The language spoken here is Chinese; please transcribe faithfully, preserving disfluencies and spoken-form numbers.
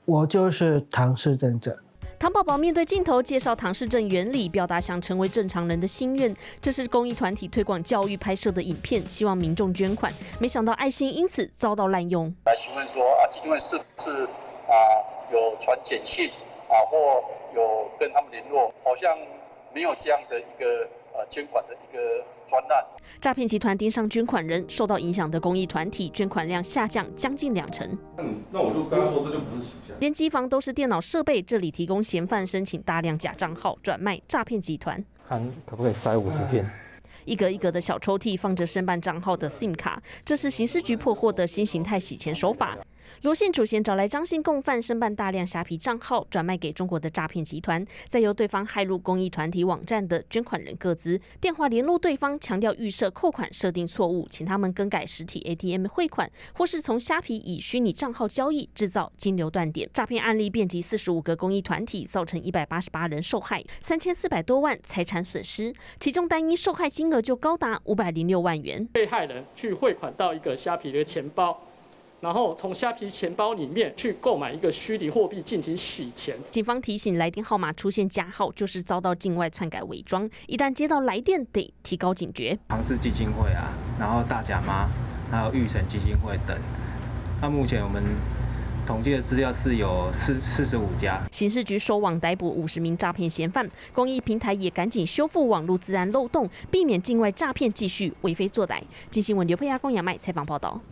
我就是唐氏症者。 唐宝宝面对镜头介绍唐氏症原理，表达想成为正常人的心愿。这是公益团体推广教育拍摄的影片，希望民众捐款，没想到爱心因此遭到滥用。 来询问说啊，基金会是不是啊有传简讯啊，或有跟他们联络？好像没有这样的一个呃捐款的一个专案。 诈骗集团盯上捐款人，受到影响的公益团体捐款量下降将近两成。 嗯，那我就跟他说，这就不是形象。 连机房都是电脑设备，这里提供嫌犯申请大量假账号转卖诈骗集团。 看可不可以塞五十片。 一格一格的小抽屉放着申办账号的 SIM 卡，这是刑事局破获的新形态洗钱手法。罗姓主嫌找来张姓共犯申办大量虾皮账号，转卖给中国的诈骗集团，再由对方骇入公益团体网站的捐款人个资，电话联络对方，强调预设扣款设定错误，请他们更改实体 A T M 汇款，或是从虾皮以虚拟账号交易，制造金流断点。诈骗案例遍及四十五个公益团体，造成一百八十八人受害，三千四百多万财产损失，其中单一受害金额就高达五百零六万元。 被害人去汇款到一个虾皮的钱包，然后从虾皮钱包里面去购买一个虚拟货币进行洗钱。 警方提醒，来电号码出现假号，就是遭到境外篡改伪装。一旦接到来电，得提高警觉。 唐氏基金会啊，然后大甲妈，还有玉成基金会等。那目前我们统计的资料是有四四十五家。 刑事局收网逮捕五十名诈骗嫌犯，公益平台也赶紧修复网络资安漏洞，避免境外诈骗继续为非作歹。经新闻刘佩亚、龚雅麦采访报道。